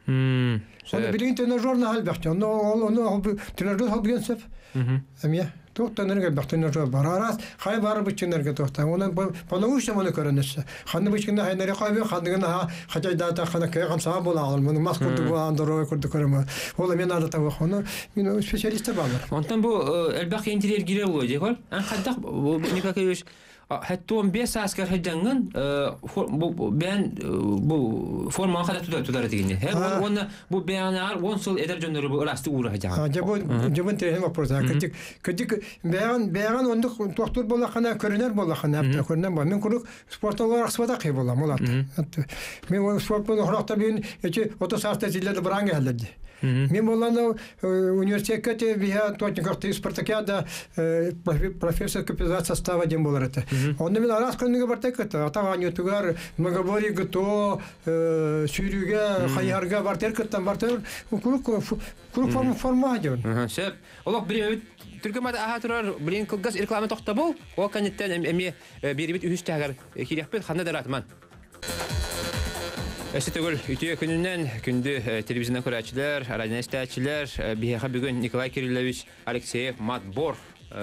Оны билин тренажерны халбахты. Оны оны тренажер халбген сеп. Эмия. Тоқтанырга бақтыныр бар. Арас хай бар бичнерге тоқта. Оны полоушта моны көрөнөсө. Ханны бичкинде хайнары кайбы, хандыгына хажайда та хана кайгам саа бола алам. Муну маскурду андро көрдү көрөм. Ола мен ада табы хону. Мен специалист бар. Онтан бу элбак интерьер гире болой дегол. Ан хадак никакой Hatta on beş asker hajjangın bu ben bu forma kadar tutar tutar digini. Hem onu bu beyanar on sol eder jönleri bu rastı uğra hajjang. Ha jabo jabın terhen vaporsa. Kıcık kıcık beyan beyan onu doktor bolakana körüner bolakana yaptı. Körüner bu. Men kuruk sport olarak svada kay bolam olat. Men o sport bunu horakta bir eti otosarta zillerde brange hallerdi. Мен болланы университетте бия точно спартакиада профессор капитан состава дем болар это. Он мен арас күнүгө бартак это. Атаган ютугар мегабори гото сүйрүгө хаярга бартер кыттан бартер курук курук форма форма жон. Шеп. Олок бир Türkmen ahatlar bilin kılgaz reklama toxta bol. O kanitten emi biribit üstəgər kirəxbet xanna daratman. Эстегөл үтүе күнүнөн күндү телевизиондан көрүүчүлөр, радио истечилер, бияга бүгүн Николай Кириллович Алексеев Матбор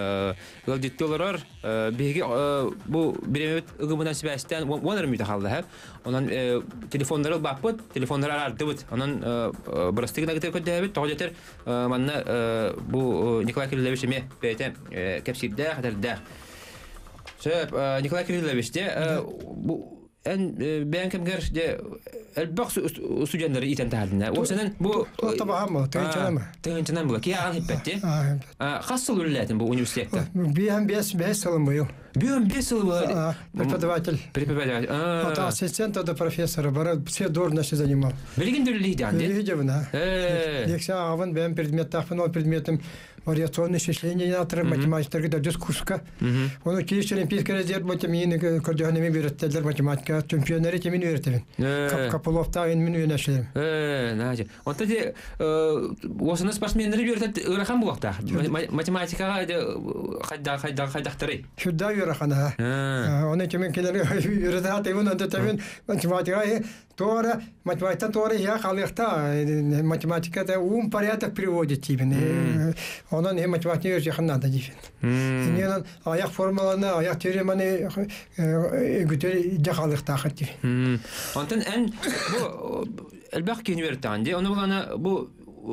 гылдыттылар биги бу биремет ыгымынан себестен онор мүтө калды ха. Онан телефондары баппыт, телефондары ардыбыт. Онан бырастыгына кетер көдөбүт, тоготер манна бу Николай Кириллович эме бете кепсирде кадерде. Сөп Николай Кириллович де бу en ben kemger de elbaq sujanları iten tahdina. O senen bu tabaha mı? Tayçanama. Tayçanama bu ki ya hipetti. Xassal ulatin bu üniversitede. Bir hem beş beş yıl mı yok? Bir hem beş yıl var. Преподаватель. Преподаватель. А ассистент до профессора, бара все дурности занимал. Билгендерлийди анде. Видевна. Лекция аван бен предметах, но предметом вариационные исчисления на математика да дискуска. Он училище олимпийский резерв математики координами береттелер математика чемпионеры темин öğretemin. Kapılovta en min yöneşlerim. Э, наje. Онта де осыны спортсмендер берет ырахам булакта. Математикага хайда хайда хайдактыры. Шуда юрахана. Оны темен келер öğreten temin onda temin математика Тора, математика Тора я халыхта математикада ум порядок приводит тебе. Онан hem математика яхана да дифен. Ненен аяк формаланы, аяк теореманы гүтөр жахалыхта хатти. Онтан эн бу элбак университетинде, оны буланы бу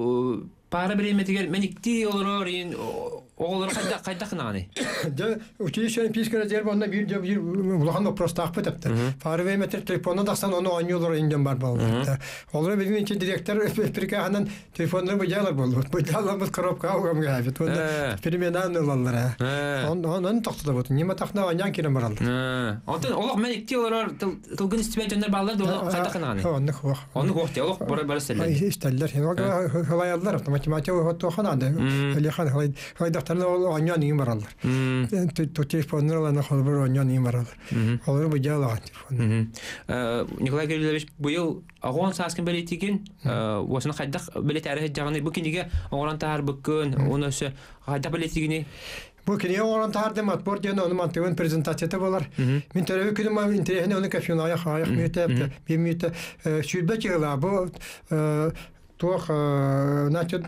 пара биреметигер меникти олорор ин оголор кайда кайда кынаны. Да, училище олимпийский резерв онда бир бир булган вопрос так бетепти. Пара биреметер телефонда дастан оны ойнолор инден бар болду. Олар биздин ичи директор прикаһанан телефондар быжалар болду. Быжалар коробка алгам габит. Онда переменаны алалар. Он онун токтода болду. Неме такна ойнан кирем баралды. Онтан олор меникти олорор тылгын стипендиялар балдар да кайда кынаны. Онда хох. Онда хох, олор бар бар селер. Истеллер. Халаялар математика хото ханады. Элехан хайда Тарна oynayan iyi varallar. Telefonlarla haber oynayan iyi varallar. Olur bu cevap telefon. Nikolay Kirilovich bu yıl ağon saskin belirtikin, vasına kaydak belit arayıcı canı bu kinige ağoran tahar bıkkın, onu şu kaydak belirtigini. Bu kinige ağoran tahar demat, bu diye onu mantıklı prezentasyonu var. Min tarafı künüm ama internette onu kafiyona ayak ayak müte, bir müte şübet yıla bu. Toch, значит,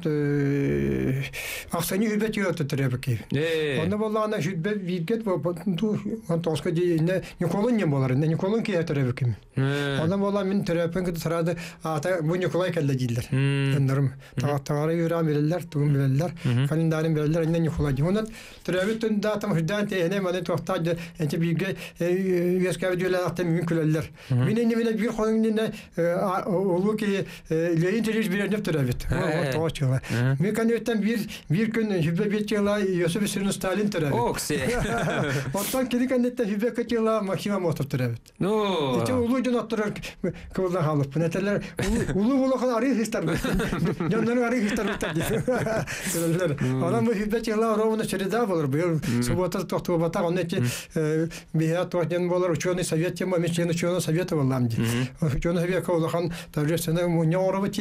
ахсани хубет йота треба ки. Онда боллана хубет вигет во ту он тоска ди не Николон не болар, не Николон ки треба ки. Онда болла мин терапен ки сарада ата бу Николай келде дилдер. Эндерим тагары юрам белелер, тугум белелер, календарым белелер, не Николай. Онда терапен датам худан те не мане тохта энти биге яска видеолар ата мүмкүнлер. Мен эне мене бир хонун не олу ки лейин bir nefterabit. O toçla. Mekanikten bir bir gün hübe bitçela Yosef Stalin terabit. Okse. Ondan kedikanette hübe kaçela maksimum oturturabit. No. İşte uluydu notlar kıvıldan halıp. Neteler ulu ulu kan arı histar. Yanların arı histar bitti. Adam bu hübe çela rovuna çerida olur. Bu subota tohtu bata onun için bir hayat tohten bolar uçuyordu Sovyet yama meçeni uçuyordu Sovyet vallamdı. Uçuyordu hübe kavlakan tavcısına munyoro bittiler.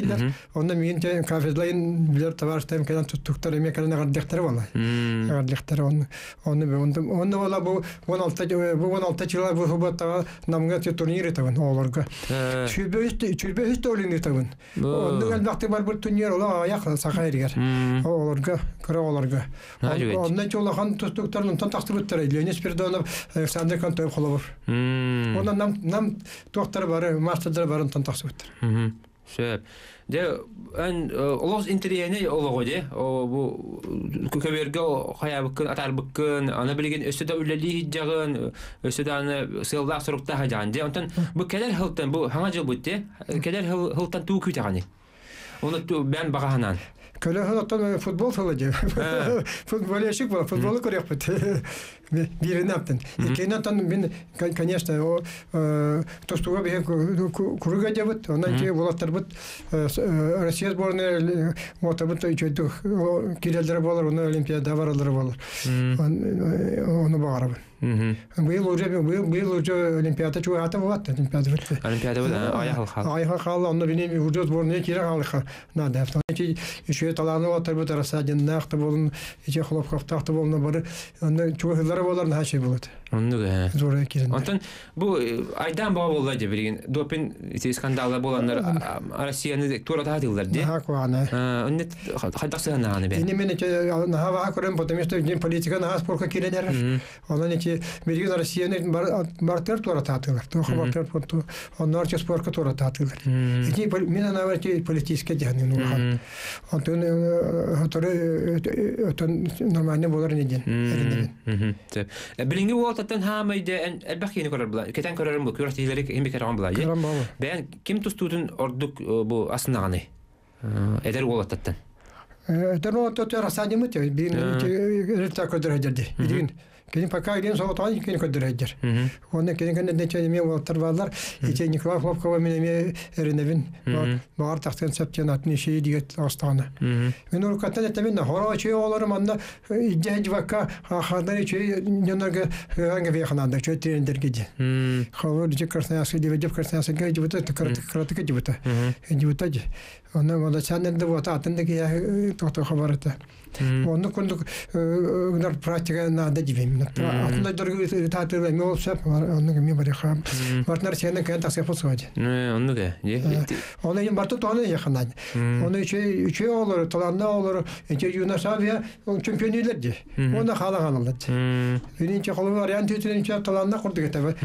онда мен кафедралайн билер товарищтарым келен туттуктар эме келен гардыктар бала. Гардыктар он оны онда онда бала бу он алты бу он алты жылга бу хоботта намга турнир этебин оларга. Чүбөстө чүбөстө олин этебин. Онда галбакты бар бир турнир ола аяк сахайргер. Оларга кыра оларга. Онда чолахан туттуктарын тантактыр өттөр. Ленис Пердонов, Александр Кантоев холобор. Онда нам нам доктор бар, мастердар барын тантактыр өттөр. Шеп. Де ан олос интерьене ологоде. О бу көберге хаябыккын, атарбыккын, аны билген өстөдө үлели жагын, өстөдө аны сылдак сурукта хажан. Де онтан бу келер хылтан бу хаңа жыл бутте. Келер хылтан туу күтөгани. Оны ben баганан. Көле хылтан футбол фылыжы. Футболешик бар, футбол көрөк бут. Бирин аптын. Икенатан мен, конечно, тостуга бе куруга жабыт, онан ке булаттар бут Россия сборная мотобут өчөдү кирелдер болор, оны олимпиада баралар болор. Оны багарабын. Быйыл уже быйыл уже олимпиада чуата болот, олимпиада бит. Олимпиада аяк хал. Аяк хал, аны бине уже сборная кире халыка. Надо автон. Еще таланы отыр бут Россиядын накты болун, иче хлоп каптакты болуна бары. Аны чугылары болар нахи болот. Онда. Зор кирен. Антон бу айдан баа болду деп билген. Допинг скандалы болгандар Россияны турата атылдар ди. Ha куана. Онда хадасына аны бе. Эне мене нахава көрөм, потому что ген политика на спорка киренер. Онан эти Америка Россияны бартер турата атылар. Тохо бартер порту. Оннар че спорка турата атылар. Эти мен анаварти политический дяны ну. Антон хаторы отон нормально болар неден. Мм. Билинги Тан хамайда элбахини көрөр була. Кетен көрөрүм бу көрөтүлөрү эми керам була. Бен ким тустудун ордук бу асынаганы. Эдер болаттан. Эдер отто расадимы те бин рета көдөрөдөрдү. Билин Кейін пока един соғытан екен көдірейдер. Оны кейін кәнде нәтчәне олаттар балар. Ете Николай Хлопкова менеме әріневін бағар тақтен сәптен атын ешеyi дегет астағаны. Мен ұрқаттан әттәмен хора чөй оларым анда идея вака ахардан чөй ненерге ғанға вейхананда чөй трендерге де. Хавыр дек Красноярский деве деп Красноярскіге дебута кратыка дебута. Дебута де. Оны мода чаннерді вот атындығы я тоқты хабарыты. Оны күндік практика надо дебем. Атында дөргі татыры мол сәп, оның мен бар яқам. Бартнар сенен кән тақсып отсуады. Оны да. Оны ең барты тоғаны яқынады. Оны үші олар, таланна олар, әнте Юнасавия чемпионилер де. Оны қалаған алады. Венінче қолы вариант етілінче таланна құрды кетті.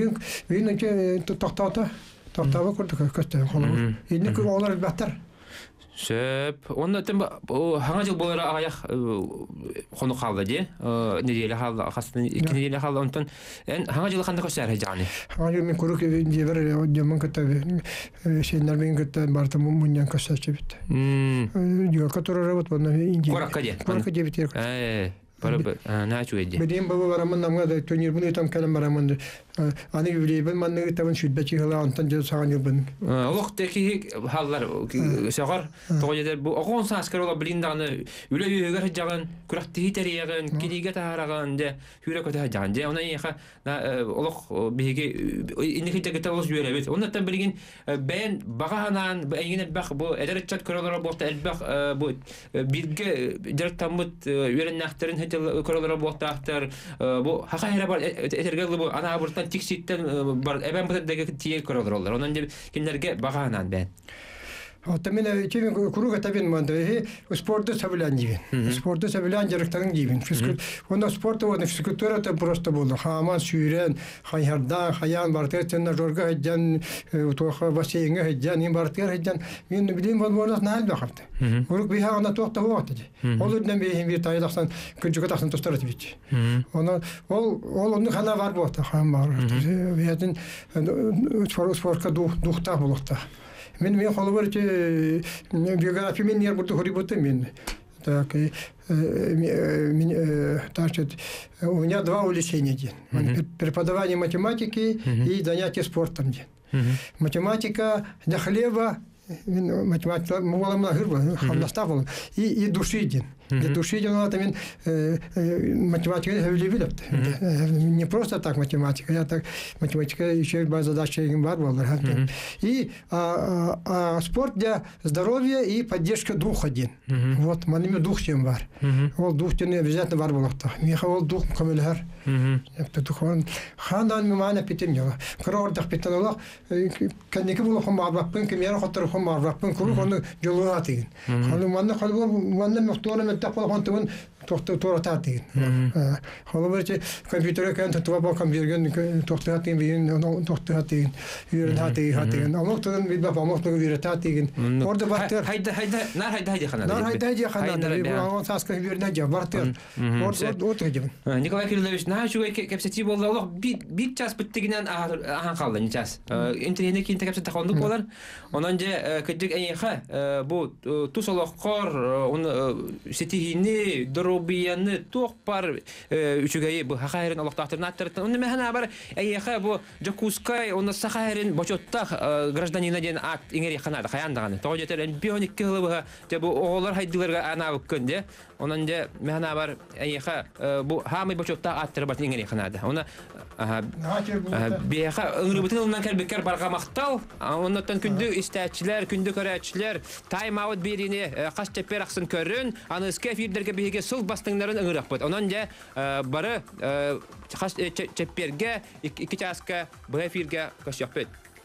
Вен тоқтауды, тоқтауы құрды көсті қолы. Енді олар бәттір. Сөп, онда тем хаңа жыл болара аяк кону калды де. Неделе калды, акасын эки неделе калды. Онтон хаңа жыл кандай көчөр жаны. Хаңа жыл мен көрүк дебер жомон кетти. Сендер мен кетти барты муньян көчөрчү бит. Мм. Жолка турар бут бана инде. Коракка де. Коракка де бит. Э. Бара начу эди. Медиен баба барамын намга да турнир буны там калам барамын. Аны билебен манны табын шүдбәчи хала антан жыл саган юбын. Вактеки халлар сагар тогыдер бу огон саскарола билинданы үлө үйгөр жаган күрәкти тереген кидиге тараган де хүрө көтө жаган де. Аны яха олох биге инекте кетебез юребет. Ондан билген бен баганан эйне бак бу эдерчат көрөлөр болта элбак бу бирге директамыт үйреннахтерин көрөлөр болтактар бу хакайра бар этергеле бу ана буртан тикситтен бар эбен бутдеге тие көрөлөр олар. Онан деп киндерге баганан бен. Hatta ben çevin kuru katabin mandı. Sporda sabilan gibi. Sporda sabilan gerekten gibi. Fizik. Onda sporda o fiziktura da prosto buldu. Haman süren, hayarda, hayan barterten jorga heccan, toha basayınga heccan, in barter heccan. Ben bileyim bu burada ne hal bakardı. Uruk bir hana tohta hoğattı. Olurdan bir bir taydaxsan küçük taxsan tostarat bit. Ona ol ol onu kana var bu ta ham var. Veyadın spor sporka duhta bulukta. Men men xolu var ki biyografi men yer burada horibotu men. Так мен значит у меня два увлечения. Преподавание математики и занятия спортом. Математика для хлеба, математика, мы волам на гырба, хам наставил и и души. Души делала там математика хөвлебилеп. Не просто так математика, я так математика еще задача им бар была. И спорт для здоровья и поддержка духа один. Вот, маними дух чем бар. Вот дух не обязательно бар был. Михаил дух камилхар. Птухон хандан мимана питеньо. Крордах питенолах канники було хомарбапын кемера хотор хомарбапын куру хону жолуатыгын. Хану манна халбо манна мохтора меттапол хонтун тохто торататын. Халберче компьютер кан татва компьютер тохтатын бин тохтатын юрдатын хатын. Амохтун бидба амохтун юрдатын. Орда бактер хайда хайда нар хайда хайда хана. Нар хайда хайда хана. Бу ан таска юрдна жабартер. Орда отыгын. Николай Кириллович на şu kapseti boldu Allah bir bir ças bittiğinden ahan kaldı ne ças. İnternete kinte kapseti takıldık olan. Onunca küçük ayıha bu tusolokor onu setihini drobiyanı tohpar üçügeyi bu hakayırın Allah tahtırına attırdı. Onu mehana haber ayıha bu Jakuskay onu sakayırın boçotta gражданина den at ingeri kanada kayandağını. Toğujeteren biyonik kılıbı bu oğullar haydilerge ana bakınca. Onunca mehana haber ayıha bu hamı boçotta attırı ingeri kanada. Ona biyaha öngürübütün ondan kelbekler barga maqtal. Ondan kündü istäçiler, kündü köräçiler time out birini qas teper aqsın körün. Аны iske firderge bihige sul bastыңнарын öngürüq bot. Ondan barı qas teperge iki çaska bu firge qaşyaq bet.